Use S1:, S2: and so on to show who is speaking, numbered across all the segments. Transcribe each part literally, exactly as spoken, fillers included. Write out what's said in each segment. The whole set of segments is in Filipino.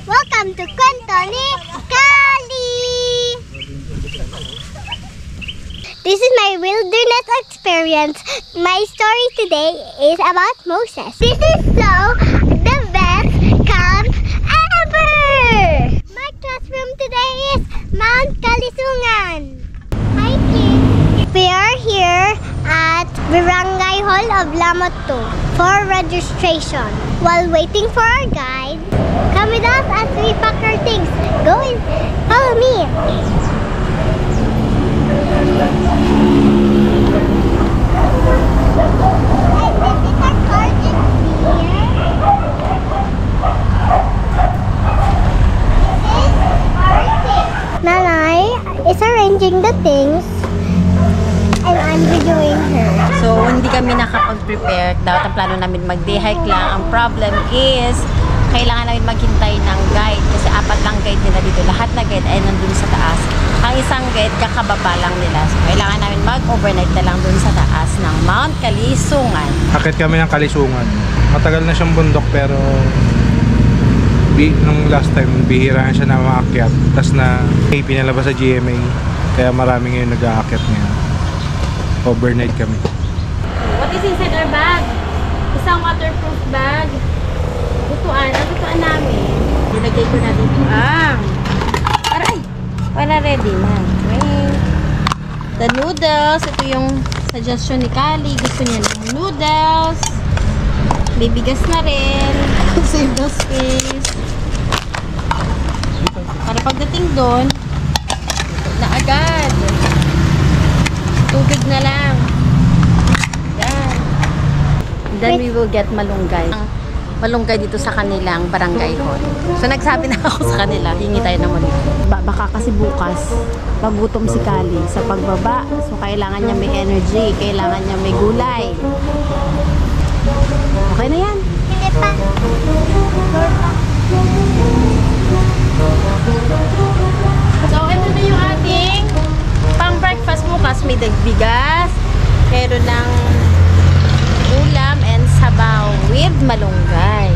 S1: Welcome to Kwento ni Kali! This is my wilderness experience. My story today is about Moses. This is so the best camp ever! My classroom today is Mount Kalisungan. Hi kids! We are here at Barangay Hall of Lamoto for registration. While waiting for our guide, come with us as we pack our things. Go and follow me. And this is our car just here. This is our things. Nanay is arranging the things and I'm videoing her.
S2: So, hindi kami nakapag-prepare. Dapat ang plano namin mag-day hike lang. Ang problem is, kailangan namin maghintay ng guide. Kasi apat lang guide nila dito. Lahat na guide ay nandun sa taas. Ang isang guide, kakababa lang nila. So, kailangan namin mag-overnight na lang dun sa taas ng Mount Kalisungan.
S3: Akit kami ng Kalisungan. Matagal na siyang bundok pero nung last time, bihira siya na maakyat. Tapos na hey, pinalabas sa G M A. Kaya marami ngayon nag-aakyat ngayon. Overnight kami.
S2: What is inside our bag? Isang waterproof bag. Butuan. Ang butuan namin. Nilagay ko na dito ang aray! Para ready na. Okay. The noodles. Ito yung suggestion ni Kali. Gusto niya ng noodles. Bibigas na rin. Save the space. Para pagdating doon, na agad. Tubig na lang. Yan. Then we will get malunggay. Malunggay dito sa kanilang barangay hall. So nagsabi na ako sa kanila, hingi tayo ng malunggay. Ba baka kasi bukas, magutom si Kali sa pagbaba. So kailangan niya may energy, kailangan niya may gulay. Okay na yan.
S1: Hindi pa.
S2: So ito na yung ating pang breakfast bukas. May dagbigas, meron ng ulam and sabaw with malunggay.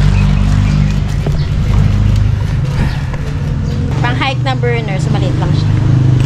S2: Pang hike na burner, so maliit lang siya.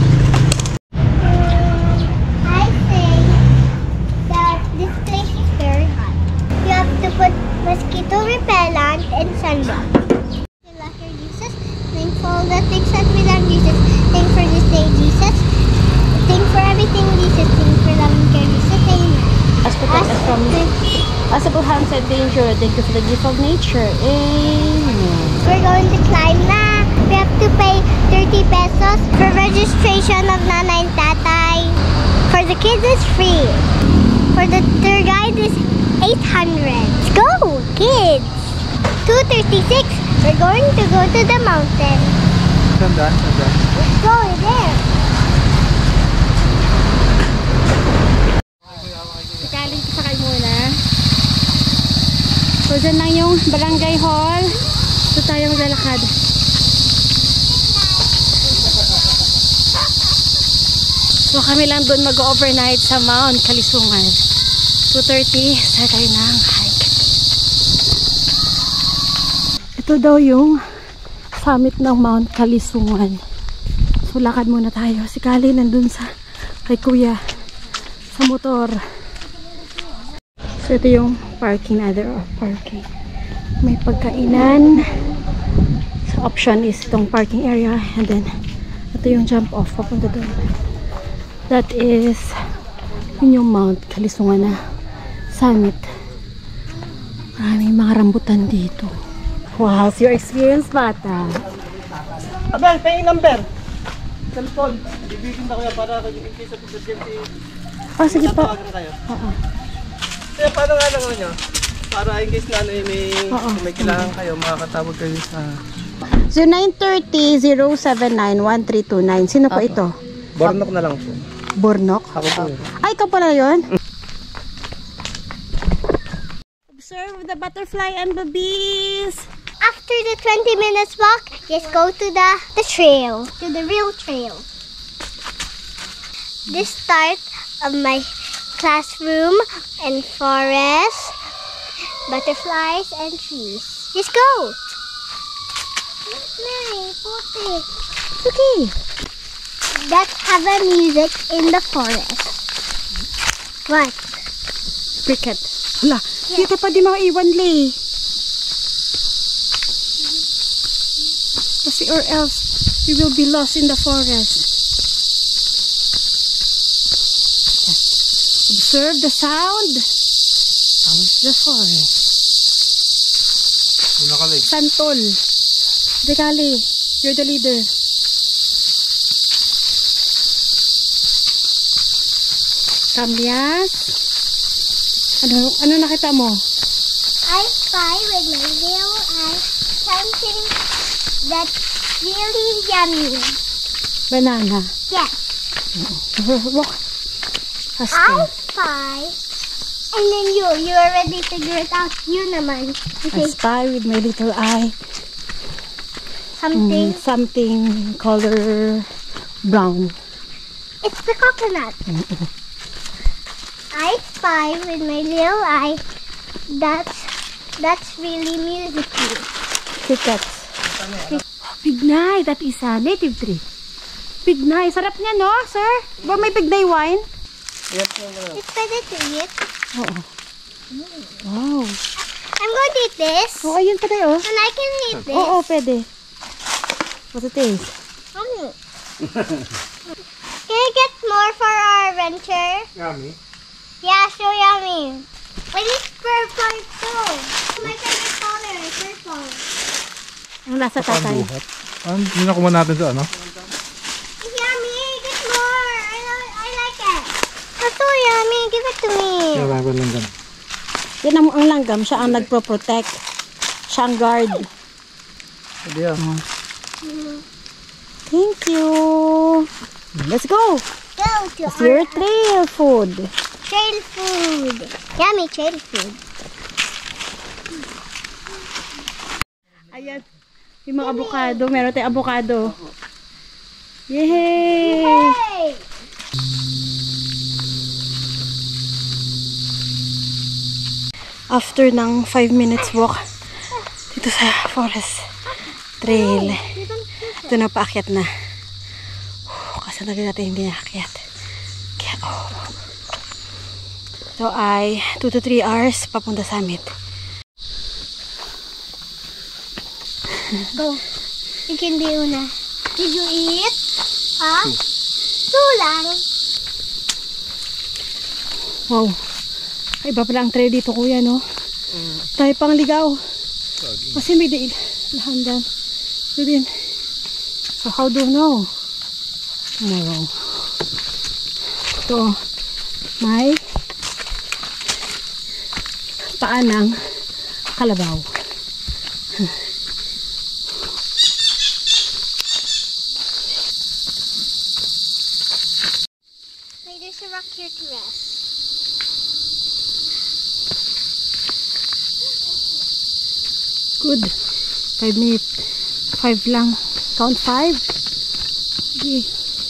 S1: I think that this place is very hot. You have to put mosquito repellent and sunblock. You lock your Jesus, thank for all the things that we done, Jesus. Thank for this day, Jesus. Thank for everything, Jesus. Thank for loving care, Jesus. Amen.
S2: As protect us from possible harms and danger. Thank you for the gift of nature. Amen.
S1: We're going to climb na. We have to pay thirty pesos for registration of Nanay and Tatay. For the kids, it's free. For the tour guide, is eight hundred. Let's go, kids! two thirty-six, we're going to go to the mountain.
S3: Sandaan, sandaan.
S1: Let's go there.
S2: Kaling sakay muna. So, dyan lang yung barangay hall. Ito tayo maglalakad. So, kami lang doon mag-overnight sa Mount Kalisungan. two thirty, start tayo ng hike. Ito daw yung summit ng Mount Kalisungan. So, lakad muna tayo. Si Kali nandun sa kay Kuya sa motor. So, ito yung parking, other of parking. May pagkainan. So, option is itong parking area. And then, ito yung jump off. Papunta doon. That is yun yung Mount Kalisungan na summit. Maraming mga rambutan dito. Wow, how's your experience, bata?
S4: Abel, pay number. Cellphone. Bibigyan na ko yan para in case of emergency.
S2: Oh, sige po.
S4: Kayo.
S2: Oo.
S4: Kaya paano nga lang nyo? Para in case na ano, may,
S2: Oo.
S4: may kailangan kayo, makakatawag kayo sa...
S2: zero nine three zero zero seven nine one three two nine. Sino po ito?
S4: Bornok na lang po.
S2: Bornok?
S4: Ako po yun.
S2: Ay, ikaw pala yun? Observe the butterfly and the bees.
S1: After the twenty minutes walk, just go to the, the trail, to the real trail. This start of my classroom and forest, butterflies and trees. Let's go! it.
S2: Okay.
S1: Let's have a music in the forest. What?
S2: Cricket. Hala, dito pa di mga iwan li. Kasi or else, we will be lost in the forest. Observe the sound of the forest.
S3: Una ka lang.
S2: Santol. Dekali, you're the leader. Kambias. Ano, ano nakita mo?
S1: I spy with my little eye something that's really yummy.
S2: Banana.
S1: Yes.
S2: Walk.
S1: I
S2: Faster.
S1: spy. And then you, you already figure it out. You naman.
S2: I
S1: Okay,
S2: spy with my little eye.
S1: something.
S2: Mm, something color brown.
S1: It's the coconut. I spy with my little eye. That's that's really musical.
S2: Crickets. Pignay, that is a native tree. Pignay, sarap niya no, sir? Ba may pignay wine?
S1: It's better to eat.
S2: Oo. Wow.
S1: I'm going to eat this.
S2: Oh, ayun pa tayo.
S1: And I can eat this.
S2: Oo, pwede. What's it taste?
S1: Mm. Can I get more for our adventure?
S3: Yummy.
S1: Yeah, so yummy. And it's purple too. My favorite color is purple.
S2: Ang lasa tatay.
S3: Buhat. Ano, yun na kuha natin sa ano?
S1: It's yummy. Get more. I, li- I like it. That's so yummy. Give it to me.
S3: Marami lang dyan.
S2: Yan ang, ang langgam, siya ang nagpro-protect. Siya ang guard.
S4: Pwede yan.
S2: Thank you. Let's go.
S1: Go to
S2: It's your
S1: our
S2: trail food.
S1: trail food. Yummy trail food.
S2: Ayan. Yung mga avocado. Meron tayong avocado. Yay!
S1: Hey!
S2: After ng five minutes walk dito sa forest trail, ito na paakyat na. Oh, kasi lagi natin hindi naakyat. Kaya, oh. Ito ay two to three hours papunta sa summit.
S1: Go. You can do na. Did you eat? Huh? Two lang.
S2: Wow. Ay, iba pala ang trail dito, kuya, no? Mm. Tayo pang ligaw. Kasi may dail. Lahan dyan. So din. So, how do you know? Tomorrow. Ito. May paanang kalabaw.
S1: Wait, there's a rock here to rest.
S2: Good. Five minutes. Five lang. Count five. Okay.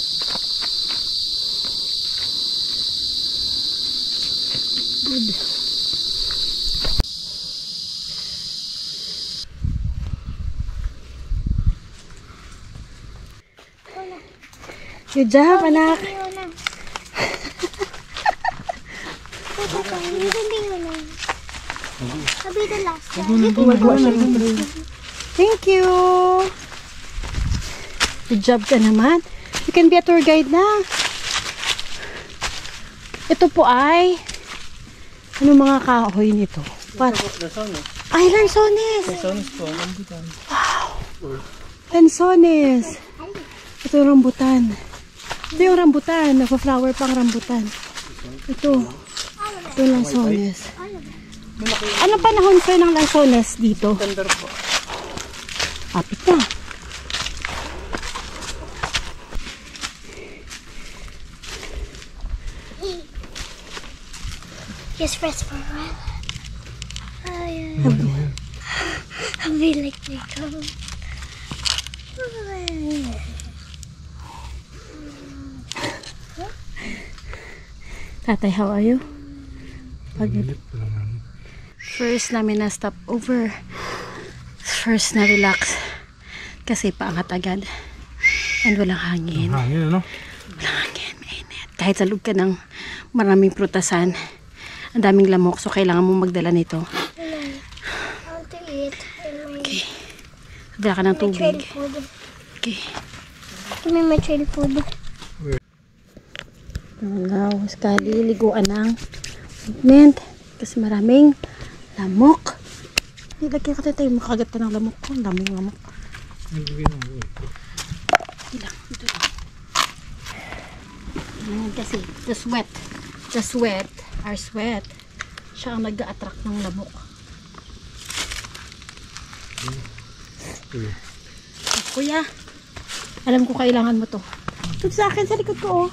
S2: Good. Good job, anak.
S1: Yuna. You can be Yuna. I'll be the last one.
S2: Thank you. Good job ka naman. You can be a tour guide na. Ito po ay ano mga kahoy nito? Pat
S4: Lansones.
S2: ay, lansones.
S4: Lansones po. Rambutan.
S2: Lansones. Ito yung rambutan. Ito yung rambutan. Nagpa-flower pang rambutan. Ito. Ito yung lansones. Ano panahon sir ng lansones dito?
S4: Tender po.
S2: Apit na.
S1: Just rest for a while. Oh, yeah. I'll be like my tongue.
S2: Tatay, how are you? Pagod. First namin na stop over. First na relax. Kasi paangat agad. And walang hangin.
S3: Hangin, ano?
S2: Walang hangin, mainit. Kahit sa loob ka ng maraming prutasan, ang daming lamok, so kailangan mo magdala nito.
S1: I want to eat.
S2: Okay. Dala ka ng
S1: My trail
S2: tubig.
S1: food.
S2: Okay.
S1: Give me my trail food.
S2: Now, sekali liguan ng mint kasi maraming lamok. Nilagyan ka tayo, makagat ka ng lamok ko. Ang daming lamok. Hindi lang, ito lang. Ayan, kasi the sweat, the sweat, our sweat, siya ang nag-a-attract ng lamok. Kuya, alam ko kailangan mo to. Ito sa akin, sa likod ko, oh.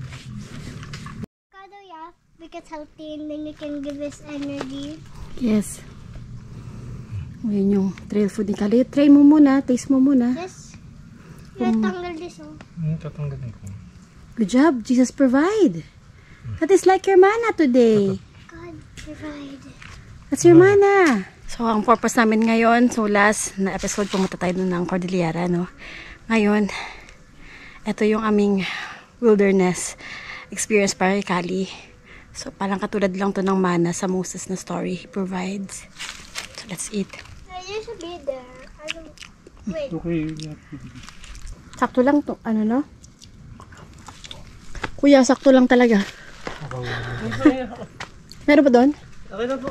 S1: Because healthy and then you can give us energy.
S2: Yes. Ngayon yung trail food ni Kali. Try mo muna. Taste mo muna.
S1: Yes. Let's tanggal this oh.
S3: Hmm, tatanggalin ko.
S2: Good job. Jesus provide. That is like your manna today.
S1: God provide.
S2: That's your manna. So, ang purpose namin ngayon, so last na episode, pumunta tayo dun ng Cordillera, no? Ngayon, ito yung aming wilderness experience para kay Kali. So, parang katulad lang to ng manna sa Moses na story. He provides. So, let's eat.
S1: I used to be there. I don't... Wait.
S3: Okay.
S2: Sakto lang to. Ano, no? Kuya, sakto lang talaga. Meron ba doon?
S4: Okay na po.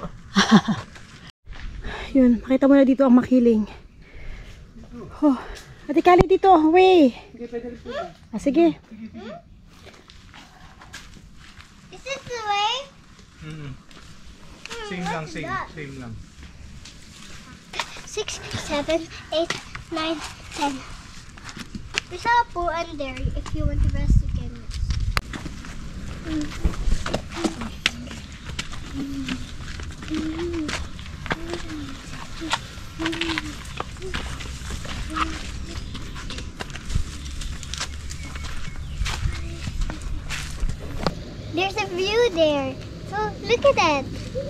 S2: Yun, makita mo na dito ang makiling. Oh, Ate Kali dito. Way. Ah, sige.
S1: Is this the way?
S3: Mm-hmm. Same lang, same. Same lang.
S1: Six, seven, eight, nine, ten. There's a pool and there. If you want to rest, you can rest. Mm. There's a view there. So look at that.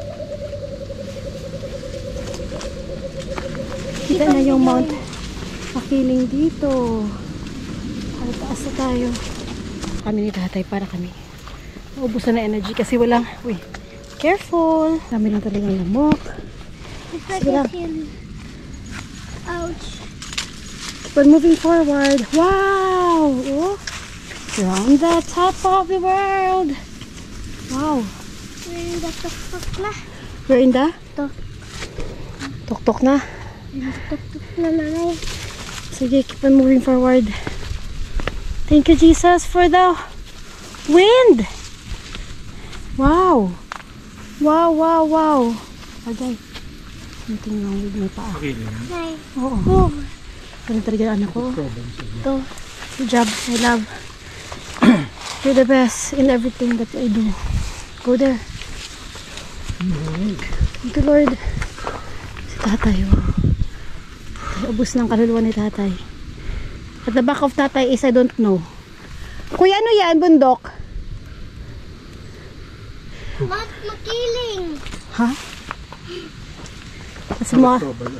S2: Kita na yung Mount Makiling dito. Ay, taas na tayo. Kami ni tatay para kami. Naubusan na energy kasi walang, uy, careful. Dami lang talagang lamok.
S1: It's like
S2: Sige
S1: a
S2: lang.
S1: hill. Ouch.
S2: Keep on moving forward. Wow! Oh. You're on the top of the world. Wow.
S1: We're in the tuk-tuk na.
S2: We're in the?
S1: Tuk.
S2: Tuk-tuk na.
S1: Tuk-tuk na nanay.
S2: Sige, keep on moving forward. Thank you, Jesus, for the wind. Wow. Wow, wow, wow. Agay. Hinting lang with my paa.
S3: Okay lang.
S1: Nay.
S2: Oo.
S1: Move.
S2: Ganun talaga ang anak ko.
S1: Ito.
S2: Good job. I love. You're the best in everything that I do. Go there. Thank you, Lord. Si tatay. Wow. Ubus ng kaluluwa ni tatay. At the back of tatay is I don't know. Kuya, ano yan? Bundok?
S1: Mount Makiling.
S2: Ha? Kasi mo.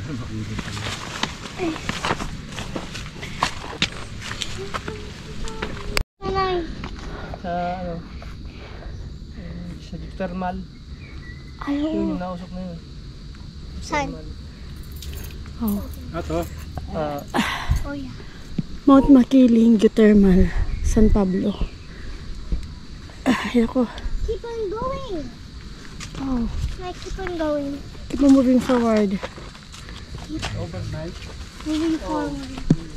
S1: Nanay.
S4: Sa ano? eh, Sa thermal.
S1: Ayaw.
S4: Yun yung nausok na yun.
S1: Saan?
S2: Oh.
S3: Ato.
S4: Ah,
S1: Oh yeah.
S2: Mount Makiling, Geothermal, San Pablo. Ay, ako.
S1: Keep on going.
S2: Oh.
S1: Like, keep on going.
S2: Keep on moving forward.
S4: overnight.
S1: Moving forward.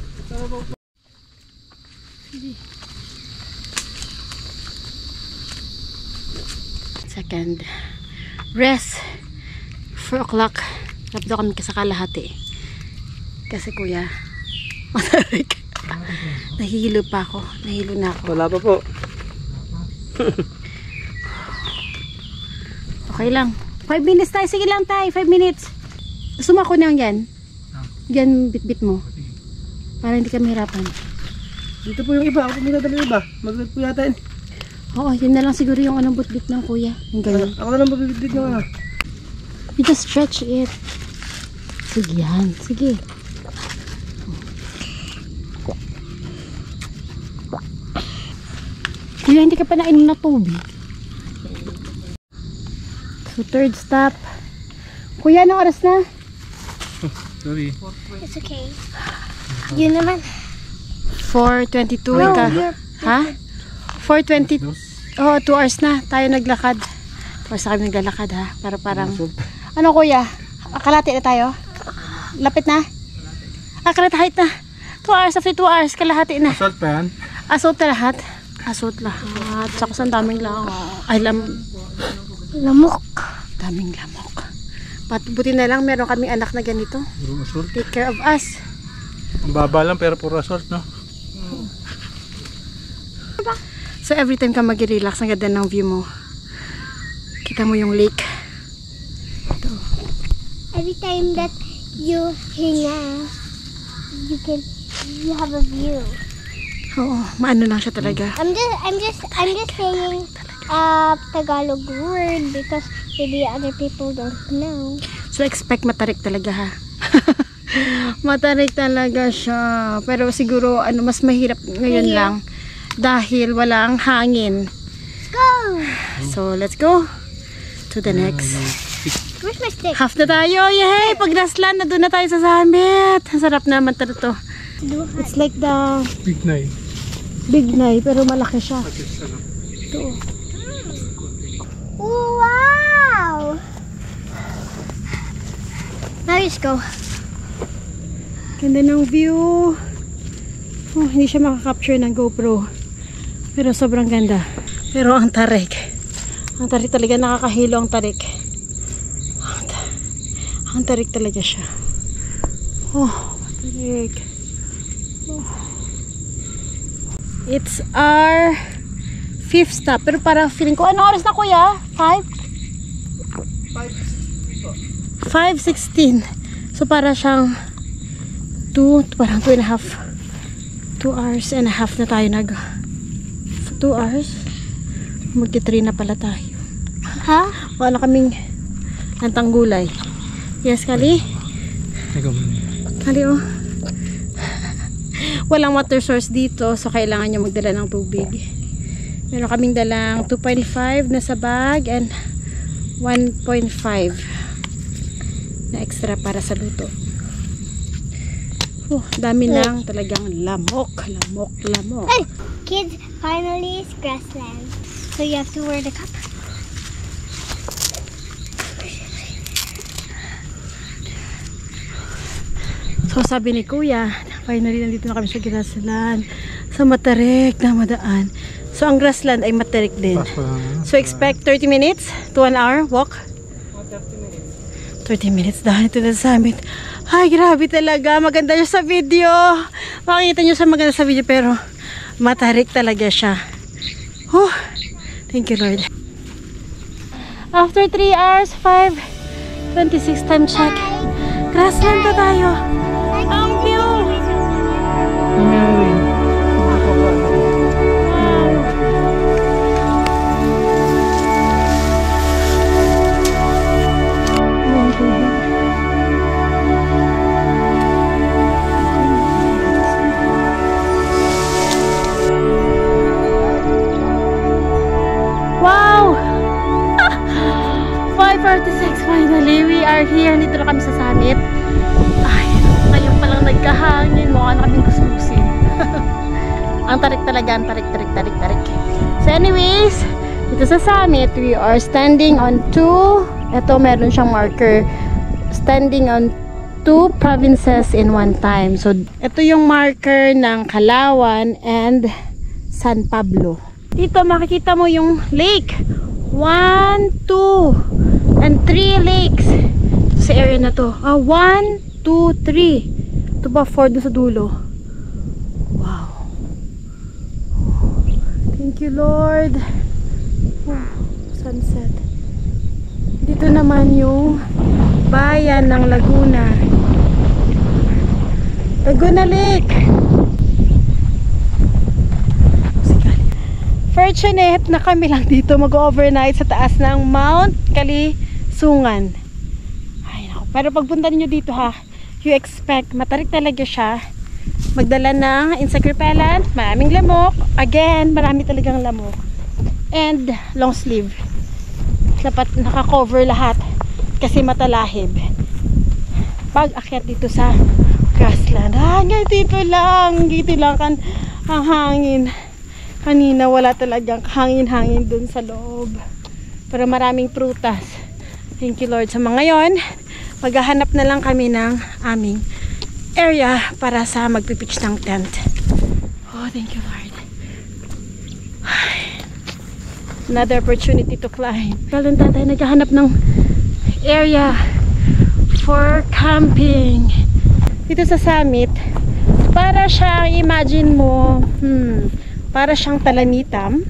S2: Second rest. four o'clock. Tapos daw kami kasakalahati. Kasi kuya, matarik. Nahihilo pa ako. Nahihilo na ako.
S4: Wala pa po.
S2: Okay lang. five minutes tayo. Sige lang tayo. five minutes. Gusto mo ako nang yan? Yan bit-bit mo. Para hindi ka mahirapan.
S4: Dito po yung iba. Ako po minadala yung iba. Maglit po yata yun.
S2: Oo, yun na lang siguro yung anong bit-bit ng kuya. Yung ganyan.
S4: Ako na lang mabibit nyo. Ano.
S2: You just stretch it. Sige yan. Sige. Kuya, hindi ka pa nainom na tubig. So, third stop. Kuya, anong oras na?
S3: Sorry.
S1: It's okay. Yun naman.
S2: four twenty-two
S1: No,
S2: ka.
S1: you're-
S2: Ha? four twenty. Oh, two hours na. Tayo naglakad. two hours na kami naglalakad ha. Para parang... Ano kuya? Kalahati na tayo? Lapit na? Ah, kalahati na. two hours. After two hours, kalahati na.
S3: Assault pa yan?
S2: Assault na lahat. Assault lahat. Tsaka sa daming lang. Ay, lam...
S1: Lamok.
S2: Daming lamok. Buti na lang meron kaming anak na ganito.
S3: Puro assault.
S2: Take care of us.
S3: Ang baba lang pero puro assault, no?
S2: So every time ka mag-relax, ang ganda ng view mo. Kita mo yung lake.
S1: Every time that you hinga, you can, you have a view.
S2: Oo, maano lang siya talaga.
S1: I'm just, I'm just, I'm just saying uh, Tagalog word because maybe other people don't know.
S2: So expect matarik talaga ha. Matarik talaga siya. Pero siguro ano mas mahirap ngayon
S1: Mahirap.
S2: lang dahil walang hangin.
S1: Go!
S2: So let's go to the next.
S1: Where's my stick?
S2: Half na tayo. Yay! Pag Grassland na doon na tayo sa summit. Ang sarap naman talaga to. It's like the
S3: Big night.
S2: Big Nai pero malaki siya. Ito.
S1: Wow! Now let's go.
S2: Ganda ng view. Oh, hindi siya makakapture ng GoPro. Pero sobrang ganda. Pero ang tarik. Ang tarik talaga, nakakahilo ang tarik. Ang, ta ang tarik talaga siya. Oh, tarik. Oh. It's our fifth stop. Pero parang feeling ko, anong oras na kuya? five? five sixteen. So para siyang two, parang two and a half. two hours and a half na tayo nag two hours. Magti three na pala tayo.
S1: Ha?
S2: Wala kaming lantang gulay. Yes, Kali?
S3: Ikaw muna.
S2: Kali, oh. Walang water source dito, so kailangan nyo magdala ng tubig. Meron kaming dalang two point five na sa bag and one point five na extra para sa luto. Oh, dami lang talagang lamok, lamok, lamok.
S1: Hey! Kids, finally it's grassland. So you have to wear the cup.
S2: So sabi ni Kuya, finally nandito na kami sa grassland. Sa matarik na madaan. So ang grassland ay matarik din.
S3: Pas pa lang.
S2: So expect thirty minutes to an hour walk. thirty minutes dahil ito na sa summit. Ay, grabe talaga. Maganda siya sa video. Makikita nyo sa maganda sa video pero matarik talaga siya. Oh, thank you Lord. After three hours, five twenty-six time check. Grassland na tayo. Ang view. Wow! five forty-six finally, we are here. Dito na kami sa summit. Ay, ngayon palang nagkahangin. Mukha na kaming kuslusin. Ang tarik talaga, ang tarik, tarik, tarik, tarik. So anyways, dito sa summit, we are standing on two, ito meron siyang marker, standing on two provinces in one time. So, ito yung marker ng Calauan and San Pablo. Dito makikita mo yung lake. One, two, and three lakes sa area na to. Ah, one, two, three. Ito ba four doon sa dulo? Wow. Thank you, Lord. Oh, sunset. Dito naman yung bayan ng Laguna. Laguna Lake. Fortunate na kami lang dito mag-overnight sa taas ng Mount Kalisugan. Ay, naku. Pero pagpunta niyo dito ha, you expect matarik talaga siya. magdala ng insect repellent, maraming lamok. Again, marami talagang lamok. And long sleeve. Dapat naka-cover lahat kasi matalahib. Pag akyat dito sa grassland. Ah, dito lang. Dito lang kan ang hangin. Kanina wala talagang hangin-hangin dun sa loob. Pero maraming prutas. Thank you Lord. Sa mga ngayon, maghahanap na lang kami ng aming area para sa magpipitch ng tent. Oh, thank you Lord. Another opportunity to climb. Kailan tayo naghahanap ng area for camping. Dito sa summit, para siyang, imagine mo, hmm, para siyang talanitam.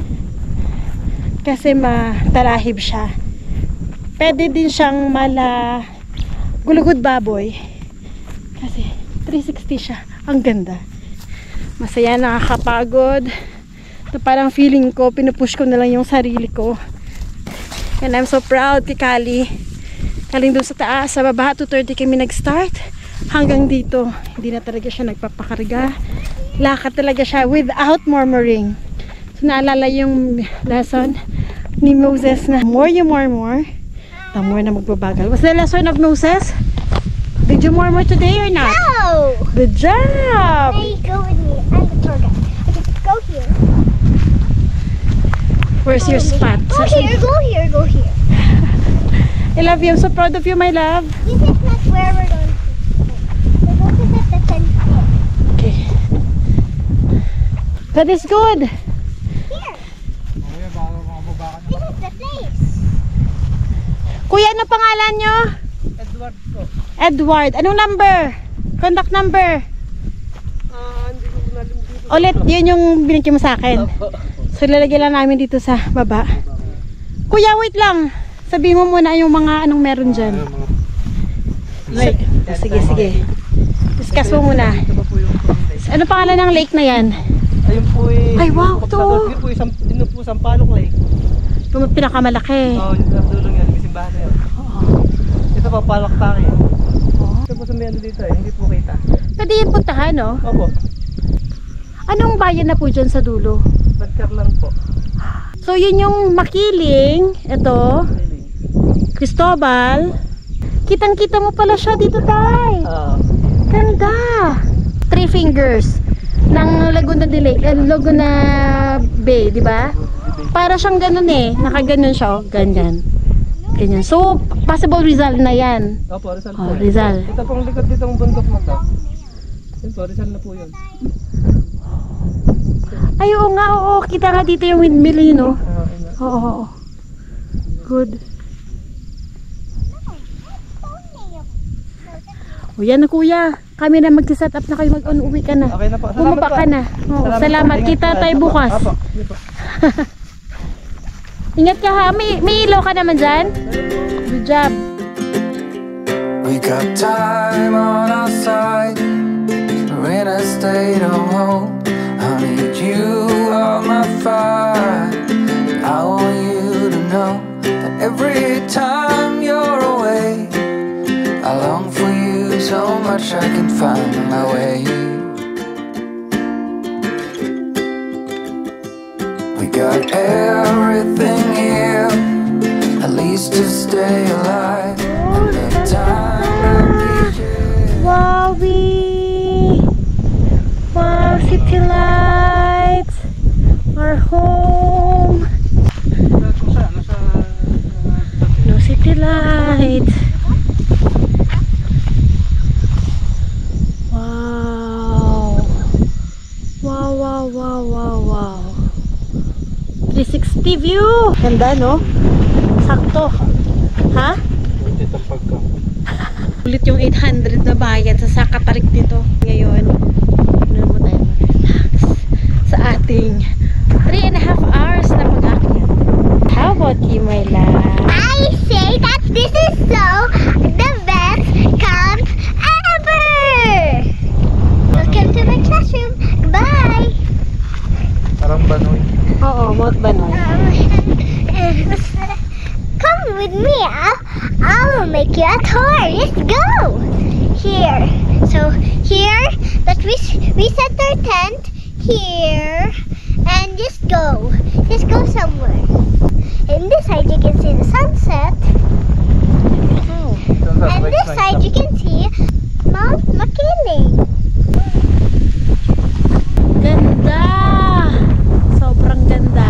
S2: Kasi matalahib siya. Pwede din siyang mala gulugod baboy. Kasi three sixty siya. Ang ganda. Masaya, nakakapagod. Ito parang feeling ko, pinupush ko na lang yung sarili ko. And I'm so proud kay Kali. Kaling doon sa taas, sa baba, two thirty kami nag-start. Hanggang dito, hindi na talaga siya nagpapakarga. Lakad talaga siya without murmuring. So naalala yung lesson ni Moses na more you murmur, the more na magbabagal. Was the lesson of Moses? Did you murmur today or not?
S1: No!
S2: Good job!
S1: Hey, go with me. I'm the tour guide. Okay, go here.
S2: Where's your spot?
S1: Go here, go here, go here.
S2: I love you. I'm so proud of you, my love.
S1: This is not where we're going to. We're going to set the tent here.
S2: Okay. That is good.
S1: Here. This is the place.
S2: Kuya, ano pangalan nyo?
S4: Edward po.
S2: Edward. Anong number? Contact number.
S4: Ah, hindi ko nalimdito.
S2: Ulit, yun yung binigyan mo sa akin. So, lalagyan lang namin dito sa baba. Kuya, wait lang. Sabihin mo muna yung mga anong meron dyan. Like, oh, sige, sige. Discuss mo muna.
S4: Ito pa po yung
S2: Ano pangalan ng lake na yan?
S4: ayun po eh.
S2: Ay, wow, to.
S4: Yun po isang, yun po Sampaloc Lake.
S2: Yung pinakamalaki.
S4: Oo, yung nasa dulong yan, yung simbahan na yun.
S2: Oo.
S4: Ito pa, Palakpaki.
S2: Oo.
S4: Ito po sa may ano dito eh, hindi po kita.
S2: Pwede yan puntahan, no?
S4: Opo,
S2: Anong bayan na po dyan sa dulo?
S4: Badkar lang po.
S2: So, yun yung Makiling. Ito. Cristobal. Kitang-kita mo pala siya dito, tay.
S4: Ah,
S2: Ganda. Three fingers ng Laguna de Lake, eh, Laguna Bay, di ba? Para siyang ganun eh. Nakaganon siya, oh. Ganyan. Ganyan. So, possible Rizal na yan.
S4: opo, Rizal
S2: Oh,
S4: po.
S2: Rizal.
S4: Ito pong likod dito ng bundok na to. Yun po, Rizal na po yun.
S2: Ay, oo nga, oo. Kita nga dito yung windmill, yun, no?
S4: Ah, yun na.
S2: Oo, oo, oo. Good. O yan na, kuya. Kami na mag-set up na kayo. Mag-on-uwi ka na.
S4: Okay na po. Salamat
S2: Bumaba
S4: po.
S2: ka na. Oo, salamat.
S4: po.
S2: Kita
S4: Ingat
S2: tayo
S4: po.
S2: bukas.
S4: Opo, yun po.
S2: Ingat ka ha. May, may ilaw ka naman dyan. Good job.
S5: We got time on our side. We're in a state of home. I need you on my fire. I want you to know that every time you're away, I long for you so much I can find my way. We got everything here, at least to stay alive. And the time that we share.
S2: Wowie! Wow, city lights! Our home! No city lights! Wow! Wow, wow, wow, wow, wow! three sixty view! Ganda, no? Sakto! Ha? Ulit yung eight hundred na bayad sa Sakatarik dito ngayon. Ano mo tayo mag-relax sa ating three and a half hours na pag-akyat. How about you, my love?
S1: I say that this is so the best camp ever! Welcome to my classroom. Bye!
S3: Parang banoy.
S2: Oo, Mount Banoy.
S1: Um, come with me. I'll, I'll make you a tour. Let's go. Here. So here, that we we, we set our tent here and just go. Just go somewhere. In this side you can see the sunset. And this side you can see Mount Makiling.
S2: Ganda! Sobrang ganda.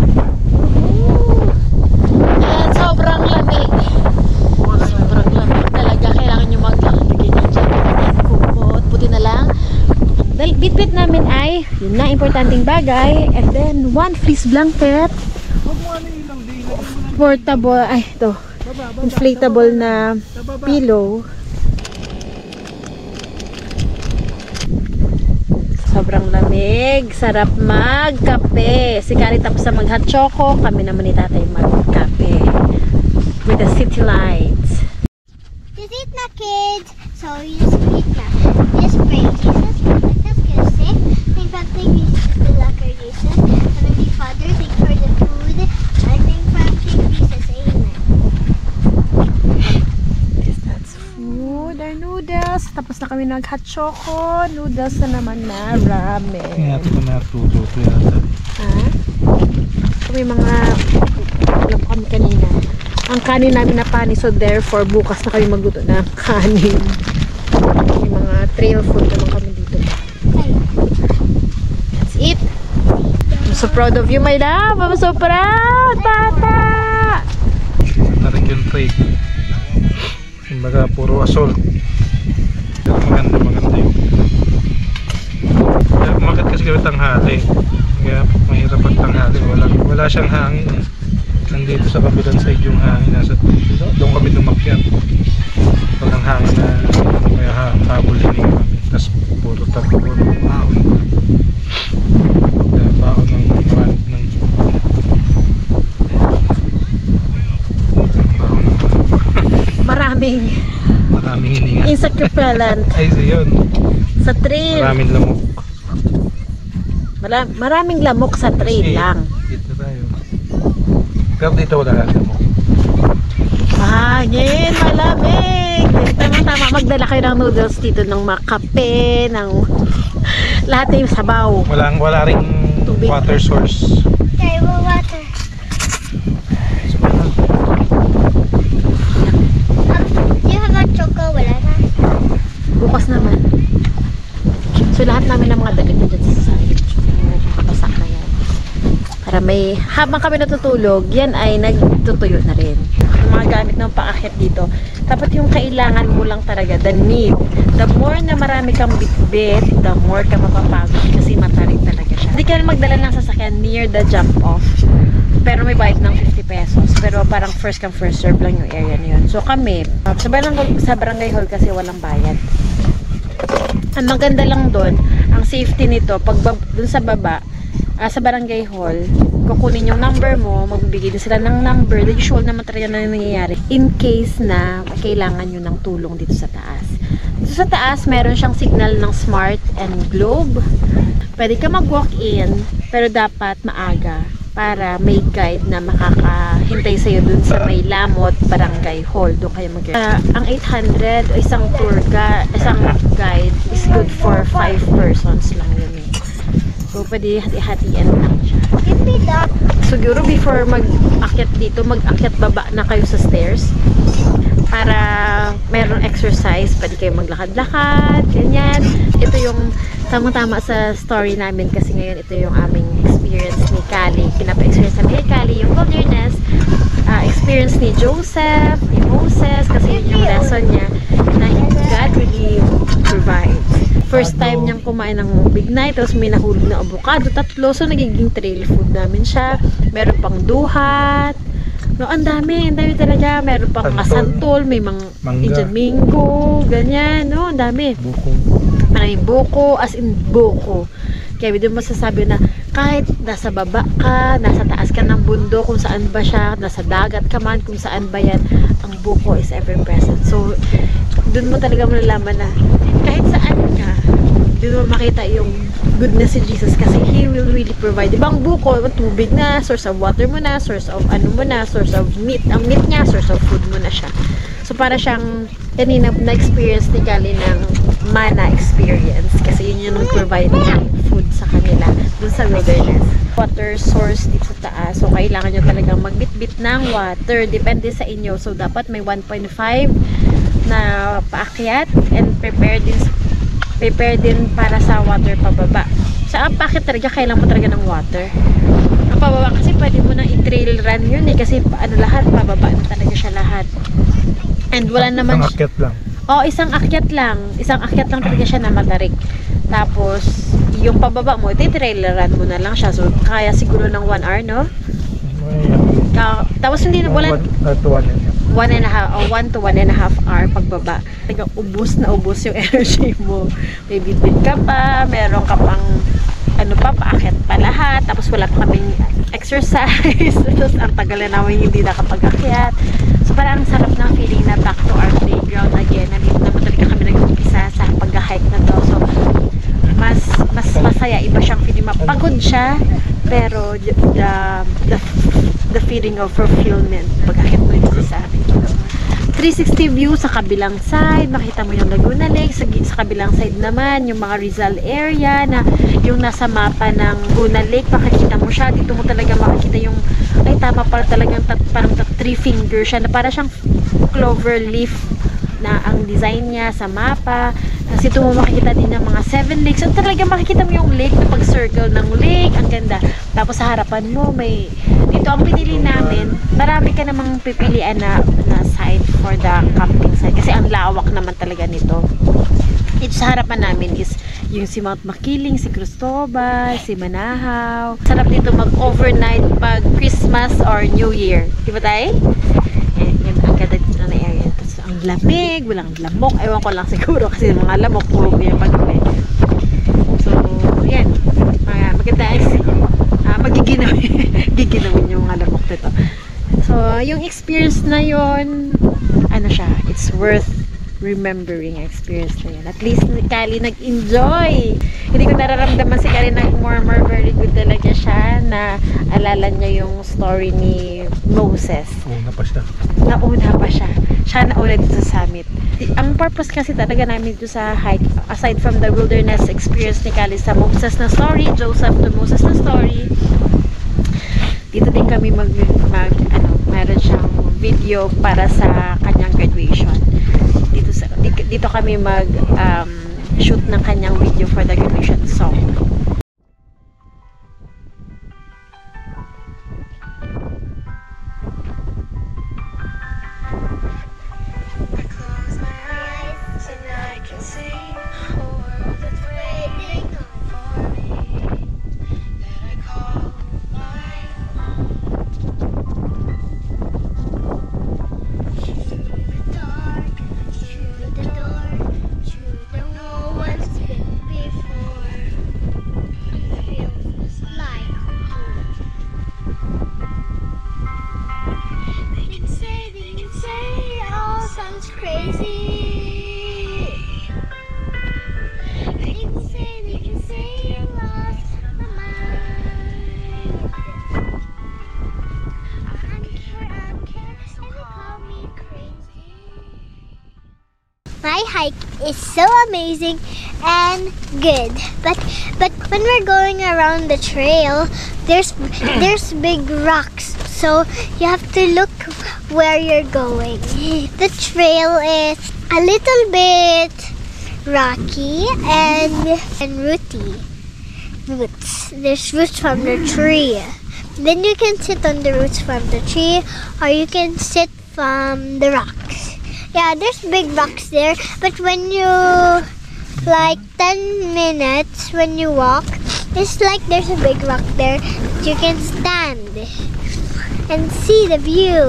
S2: And sobrang lamig. Sobrang lamig talaga. Kailangan nyo maglagay ng jacket, kumot. Buti na lang. Bit-bit namin ay, yun na, importanteng bagay. And then, one fleece blanket. Portable, ay, ito. Inflatable na pillow. Sobrang lamig. Sarap magkape. Si Kari tapos na mag-hot choco. Kami naman ni tatay magkape. With the city lights.
S1: Just eat na, kids. So you just eat na. Just pray. Jesus, let's get sick. Thank God, thank you, the lucker Jesus. Heavenly Father, thank you for the food. And thank God, thank Jesus. Amen.
S2: Yes, that's food. Our noodles. Tapos na kami nag-hot choco. Noodles na naman na ramen.
S3: Kaya ito na natuto.
S2: Ha? May mga alam ko kami kanina. Ang kanin namin na panis, so therefore bukas na kami magluto ng kanin. May mga trail food naman kami dito. That's it. I'm so proud of you, my love. I'm so proud, Tata.
S3: Na rin yung trade. Kumbaga puro assault. Maganda maganda yun. Umagat kasi kami tanghali. Kaya mahirap pag tanghali. Wala, wala siyang hangin. Nandito sa kabilang side yung hangin. Nasa, doon kami lumakyat. Walang hangin na kaya ha, habulin kami. Tapos puro tapo. Puro baon. Kaya baon ng baon ng
S2: Maraming
S3: maraming hininga.
S2: insect repellent
S3: Ay, so yun.
S2: sa trail.
S3: Maraming lamok.
S2: Mara- maraming lamok sa trail lang.
S3: Dito tayo. Pero dito wala lang lamok.
S2: Hangin, malamig. Tama-tama, magdala kayo ng noodles dito, ng makape, ng lahat yung sabaw.
S3: Walang, wala ring
S2: Tubig.
S3: water source.
S1: Okay, well, water. Um, do you have a choco? Wala na.
S2: Bukas naman. So lahat namin ng mga damit na dyan sa side. Makabasak na yan. Para may, habang kami natutulog, yan ay nagtutuyo na rin. Ang mga gamit ng paakyat dito. Dapat yung kailangan mo lang talaga, the need. The more na marami kang bitbit, the more ka mapapagod kasi matarik talaga siya. Hindi ka rin magdala ng sasakyan near the jump off. Pero may bayad ng fifty pesos. Pero parang first come first serve lang yung area na yun. So kami, sa barangay, sa barangay hall kasi walang bayad. Ang maganda lang doon, ang safety nito, pag doon sa baba, uh, sa barangay hall, kukunin yung number mo, magbibigay din sila ng number, the usual naman talaga na nangyayari, in case na kailangan nyo ng tulong dito sa taas. Dito sa taas, meron siyang signal ng Smart and Globe. Pwede ka mag-walk-in, pero dapat maaga para may guide na makakahintay sa'yo dun sa may Lamot Barangay Hall. Doon kayo mag uh, ang eight hundred, isang tour ka, isang guide is good for five persons lang yun eh. So, pwede hati-hatian lang siya.
S1: Give me that.
S2: Siguro before mag-akyat dito, mag-akyat baba na kayo sa stairs para meron exercise, pwede kayo maglakad-lakad, ganyan. Ito yung tamang-tama sa story namin kasi ngayon ito yung aming experience ni Kali. Pinapa-experience namin kay Kali yung wilderness, uh, experience ni Joseph, ni Moses, kasi yun yung lesson niya na God really provides. First time niyang kumain ng Big Night, tapos may nahulog na avocado, tatlo, so nagiging trail food namin siya. Meron pang duhat, no, ang dami, ang dami talaga. Meron pang mga santol, may mga Indian mango, ganyan, no, ang dami.
S3: Buko.
S2: Maraming buko, as in buko. Kaya hindi mo masasabi na kahit nasa baba ka, nasa taas ka ng bundok, kung saan ba siya, nasa dagat ka man, kung saan ba yan, ang buko is ever present. So, dun mo talaga malalaman na kahit saan ka, dun mo makita yung goodness si Jesus kasi He will really provide. Diba ang buko, tubig na, source of water mo na, source of ano mo na, source of meat, ang meat niya, source of food mo na siya. So, para siyang kanina na-experience ni Kali ng mana experience kasi yun yung provide ng food sa kanila dun sa wilderness. Water source dito sa taas. So, kailangan nyo talagang magbitbit ng water. Depende sa inyo. So, dapat may one point five na paakyat and prepare din prepare din para sa water pababa. Sa paakyat talaga, kailangan mo talaga ng water. Ang pababa kasi pwede mo nang i-trail run yun eh. Kasi ano lahat, pababa na talaga siya lahat. And wala naman...
S3: Isang akyat lang.
S2: Oo, isang akyat lang. Isang akyat lang talaga siya na matarik. Tapos, yung pababa mo, iti-traileran mo na lang siya. So, kaya siguro ng one hour, no? Uh, tapos hindi na, wala... One and a half, or one to one and a half hour pagbaba. Talagang ubus na ubus yung energy mo. May bitbit ka pa, meron ka pang, ano pa, paakyat pa lahat. Tapos wala pa kaming exercise. Tapos ang tagal na namin hindi nakapag-akyat. So, parang ang sarap ng feeling na back to our playground again. Nandito naman talaga kami nag-umpisa sa pag-hike na to. So, mas mas masaya, iba siyang feeling. Mapagod siya, pero the the, the feeling of fulfillment pag-akit mo dito sa amin. three sixty view sa kabilang side, makita mo yung Laguna Lake. Sa, sa kabilang side naman yung mga Rizal area na yung nasa mapa ng Laguna Lake, makikita mo siya. Dito mo talaga makikita yung, ay tama pala talagang tat, parang tat, three finger siya na para siyang clover leaf na ang design niya sa mapa. Kasi ito mo makikita din yung mga seven lakes. At talaga makikita mo yung lake na pag-circle ng lake. Ang ganda. Tapos sa harapan mo, may... Dito ang pinili namin, marami ka namang pipilian na, na site for the camping site. Kasi ang lawak naman talaga nito. Ito sa harapan namin is yung si Mount Makiling, si Cristobal, si Manahaw. Sarap dito mag-overnight pag Christmas or New Year. Di ba tayo? Eh, yan, ang ganda dito na area. Tapos ang lamig, walang lamok. Ewan ko lang siguro kasi mga lamok puro yung pag-uwi. So, yan. Uh, maganda is uh, magiginawin. Giginawin yung mga lamok dito. So, yung experience na yon, ano siya, it's worth remembering experience na yun. At least Kali nag-enjoy. Hindi ko nararamdaman si Kali nag-murmur. Very good talaga siya na alala niya yung story ni Moses.
S3: Una pa siya.
S2: Nauna pa siya. Siya nauna dito sa summit. Ang purpose kasi talaga namin dito sa hike, aside from the wilderness experience ni Kali sa Moses na story, Joseph to Moses na story, dito din kami mag, mag ano, meron siyang video para sa kanyang graduation. Dito sa dito kami mag um, shoot ng kanyang video for the graduation song.
S1: My hike is so amazing and good, but but when we're going around the trail, there's there's big rocks, so you have to look where you're going. The trail is a little bit rocky and and rooty. Roots. There's roots from the tree. Then you can sit on the roots from the tree, or you can sit from the rocks. Yeah, there's big rocks there, but when you, like ten minutes when you walk, it's like there's a big rock there that you can stand and see the view.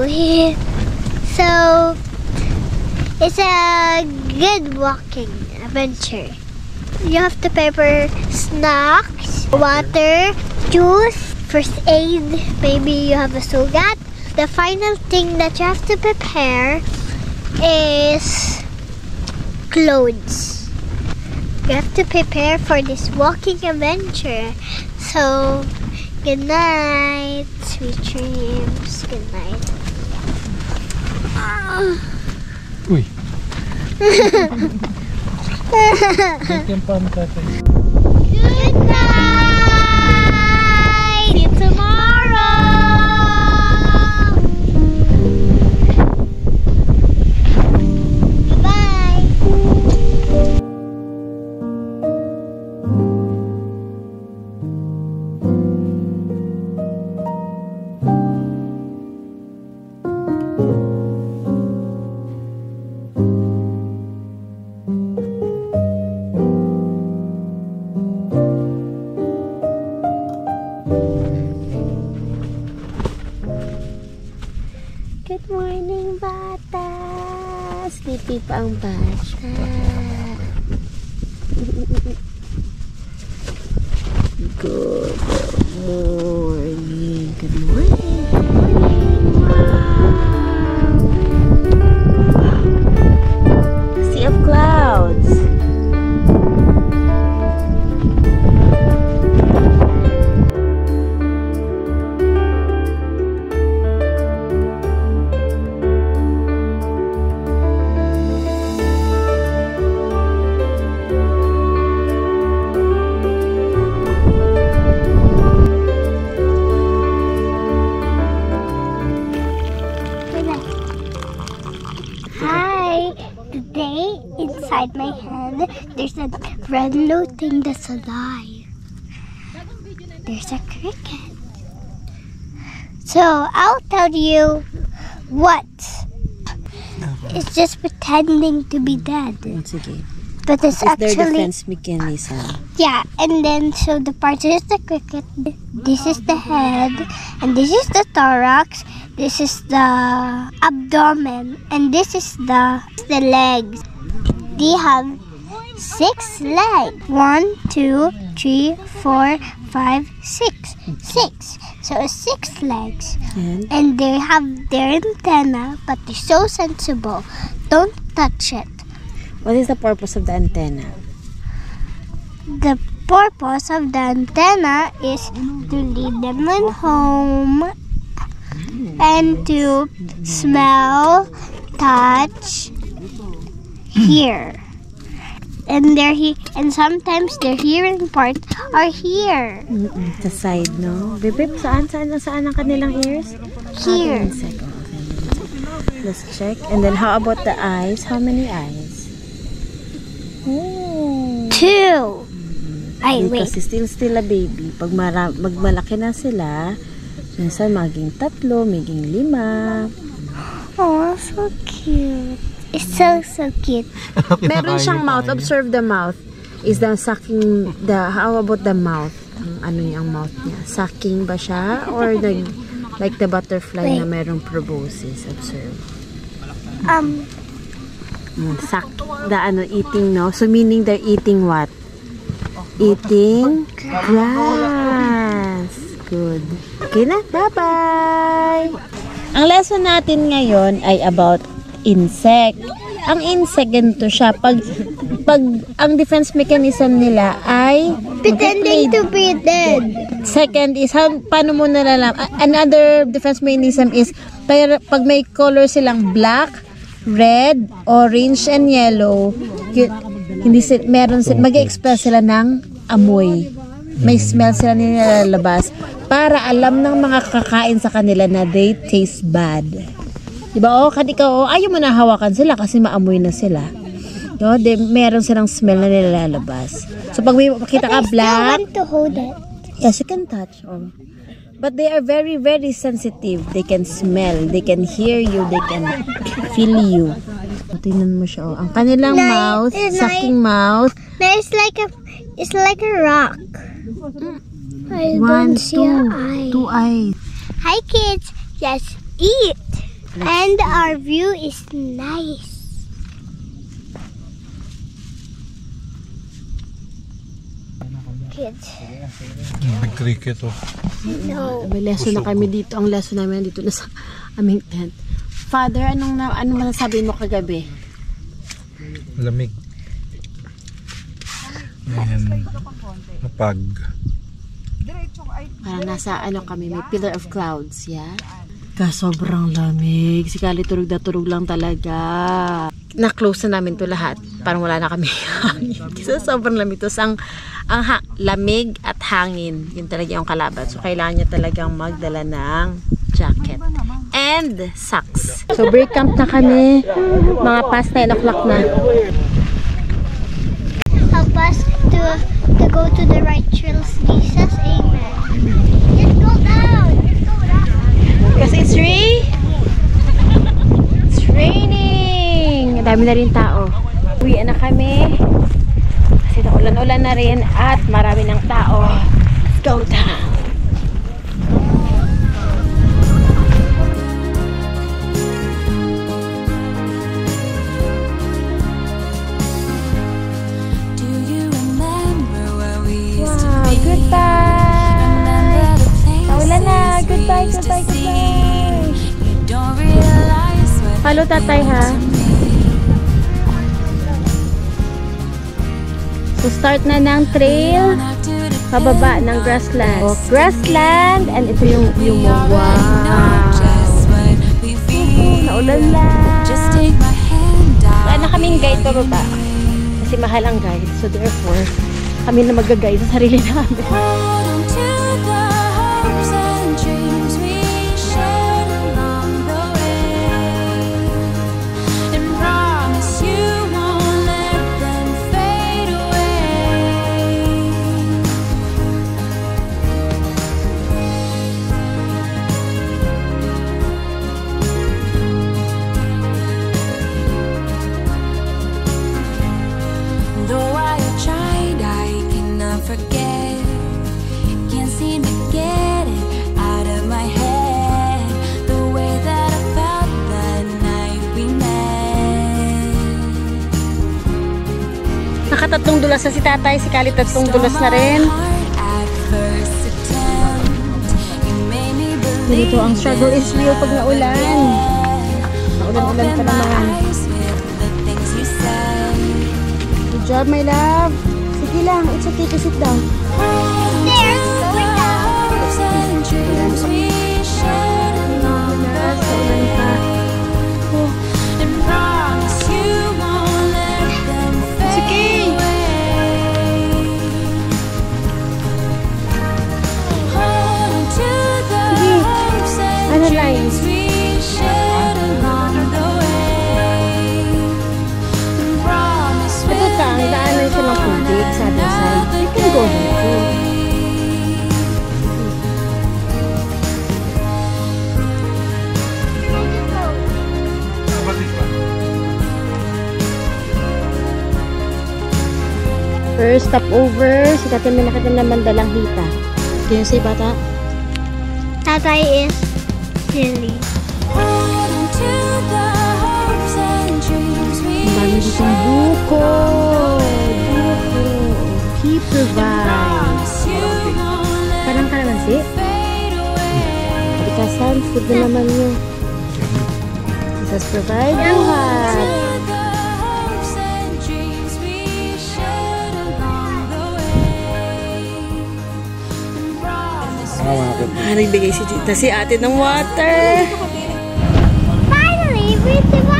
S1: So, it's a good walking adventure. You have to prepare snacks, water, juice, first aid, maybe you have a sugat. The final thing that you have to prepare is clothes. You have to prepare for this walking adventure. So, good night, sweet dreams. Good night.
S3: Uy. Yan pa ang tatay.
S1: Good night. See you tomorrow. Bye.
S2: Good morning, bata! Sleepy pa ang bata. Good morning. Good morning. Good morning. Wow. Sea of clouds.
S1: Hi! Today, inside my hand, there's a red blue thing that's alive. There's a cricket. So, I'll tell you what. It's just pretending to be dead.
S2: Sige.
S1: But it's
S2: Is their
S1: actually...
S2: defense mechanism?
S1: Yeah, and then so the part is the cricket, this is the head, and this is the thorax, this is the abdomen, and this is the the legs. They have six legs. One, two, three, four, five, six. Six. So six legs.
S2: And?
S1: And they have their antenna, but they're so sensible. Don't touch it.
S2: What is the purpose of the antenna?
S1: The purpose of the antenna is to lead them in home and to smell, touch, hear. And their he and sometimes their hearing parts are here.
S2: Mm-mm, sa side, no? Bebe, saan, saan, saan ang kanilang ears?
S1: Here.
S2: Ah, one second. Okay, let's check. And then how about the eyes? How many eyes? Oh.
S1: Two. Ay, wait.
S2: Kasi still still a baby. Pag mara magmalaki na sila, minsan maging tatlo, maging lima.
S1: Oh, so cute. It's so, so cute.
S2: Meron siyang mouth. Observe the mouth. Is the sucking, the, how about the mouth? Ang ano yung mouth niya? Sucking ba siya? Or the, like the butterfly
S1: Wait.
S2: na merong proboscis? Observe.
S1: Um,
S2: Mm, suck, the ano, eating, no? So, meaning they're eating what? Eating grass. Good. Okay na. Bye-bye! Ang lesson natin ngayon ay about insect. Ang insect, ganito siya. Pag, pag ang defense mechanism nila ay
S1: pretending to be dead.
S2: second is, how, paano mo nalalam? Another defense mechanism is, pag may color silang black, red, orange, and yellow, y- hindi si, meron si, mag-express sila ng amoy. May smell sila nilalabas para alam ng mga kakain sa kanila na they taste bad. Diba? O, kad ikaw, o, ayaw mo na hawakan sila kasi maamoy na sila. No? De, meron silang smell na nilalabas. So, pag may makita ka
S1: I still
S2: black,
S1: want to hold it.
S2: yes, you can touch. Oh. But they are very, very sensitive. They can smell, they can hear you, they can feel you. O, tingnan mo siya. Oh. Ang kanilang
S1: Nine-
S2: mouth,
S1: nine-
S2: sucking mouth.
S1: No, it's like a, it's like a rock. I
S2: One,
S1: don't see an
S2: two,
S1: eye.
S2: two eyes.
S1: Hi kids, let's eat. And our view is nice. Kids,
S3: Big cricket oh.
S1: no.
S2: May lesson na kami dito. Ang lesson namin dito na sa aming tent. Father, anong na, anong masasabi mo kagabi?
S3: Lamig. And mapag.
S2: Parang nasa ano kami, may pillar of clouds, yeah? Ka sobrang lamig. Si Kali turog na turog lang talaga. na-close na namin to lahat. Parang wala na kami hangin. Kasi sobrang lamig to. Ang, ang ha lamig at hangin, yun talaga yung kalaban. So, kailangan niya talagang magdala ng jacket and socks. So, break camp na kami. Mga past nine o'clock na.
S1: Help us to, to go to the right trails, Jesus. Amen. Let's go down. Let's go down.
S2: Kasi it's rain. It's raining. Dami na rin tao. Uwi na kami. Kasi naulan-ulan na rin at marami ng tao. Let's go down. Wow, goodbye. Naulan na. Goodbye, goodbye, goodbye. Hello, tatay, ha? So, start na ng trail. Pababa ng grassland. Oh, grassland. And ito yung view mo. Wow. Naulan lang. Wala na kaming guide to ruta. Kasi mahal ang guide. So, therefore, kami na mag-guide sa sarili namin. Nakatatlong dulas na si tatay, si Kali tatlong dulas na rin. Dito ang struggle is real pag naulan. Naulan-ulan pa naman. Good job, my love. Sige lang, it's okay to sit down.
S1: There's going down.
S2: Ano lines? Ito ka, ang daanan siya ng tubig sa other side. You can go there too. First stop over, si tatay may nakita naman dalang hita. Can you say bata?
S1: Tatay is silly.
S2: Ang dami ditong buko. Buko. He provides. Parang kalamansi. Kalikasan, food na naman yun. Jesus provide buhat. Ah, nagbigay si Tita si ate ng water.
S1: Finally, we survived.